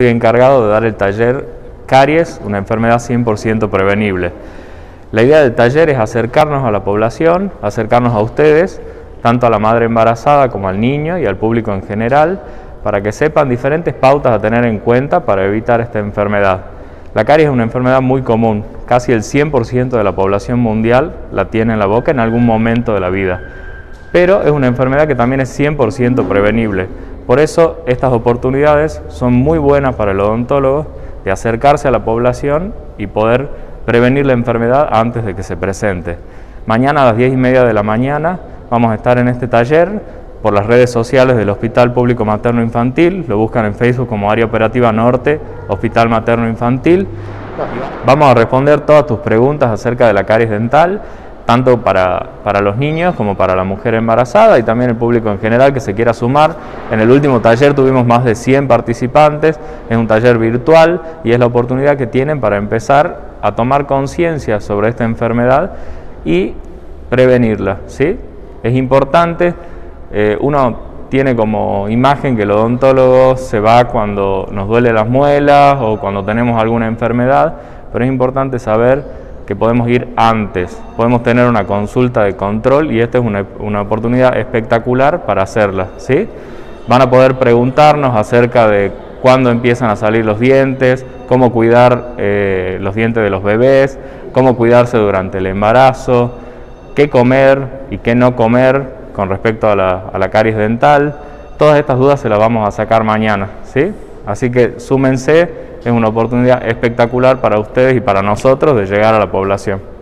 Estoy encargado de dar el taller Caries, una enfermedad 100% prevenible. La idea del taller es acercarnos a la población, acercarnos a ustedes, tanto a la madre embarazada como al niño y al público en general, para que sepan diferentes pautas a tener en cuenta para evitar esta enfermedad. La caries es una enfermedad muy común, casi el 100% de la población mundial la tiene en la boca en algún momento de la vida, pero es una enfermedad que también es 100% prevenible. Por eso estas oportunidades son muy buenas para el odontólogo de acercarse a la población y poder prevenir la enfermedad antes de que se presente. Mañana a las 10:30 de la mañana vamos a estar en este taller por las redes sociales del Hospital Público Materno Infantil, lo buscan en Facebook como Área Operativa Norte, Hospital Materno Infantil. Vamos a responder todas tus preguntas acerca de la caries dental, tanto para los niños como para la mujer embarazada y también el público en general que se quiera sumar. En el último taller tuvimos más de 100 participantes, es un taller virtual y es la oportunidad que tienen para empezar a tomar conciencia sobre esta enfermedad y prevenirla, ¿sí? Es importante, uno tiene como imagen que el odontólogo se va cuando nos duele las muelas o cuando tenemos alguna enfermedad, pero es importante saber que podemos ir antes, podemos tener una consulta de control y esta es una oportunidad espectacular para hacerla, ¿sí? Van a poder preguntarnos acerca de cuándo empiezan a salir los dientes, cómo cuidar los dientes de los bebés, cómo cuidarse durante el embarazo, qué comer y qué no comer con respecto a la caries dental. Todas estas dudas se las vamos a sacar mañana, ¿sí? Así que súmense. Es una oportunidad espectacular para ustedes y para nosotros de llegar a la población.